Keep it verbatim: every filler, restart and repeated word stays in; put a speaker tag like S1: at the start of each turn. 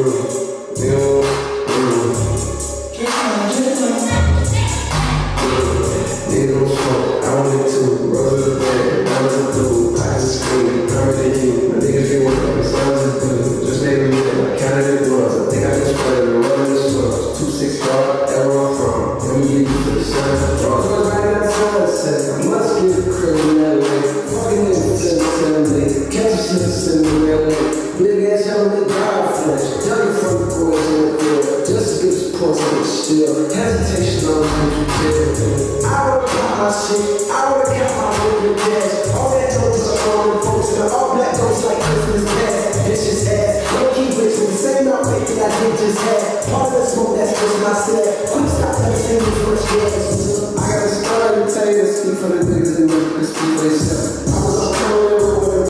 S1: Hesitation on you too. I would've got my shit, I would've got my moving cash. All that dope is on the folks, and all black dope's like Christmas past. Vicious ass, don't keep wishing the same outfit that I did just had. All the smoke that's just my set. Quick stop, that same as much gas.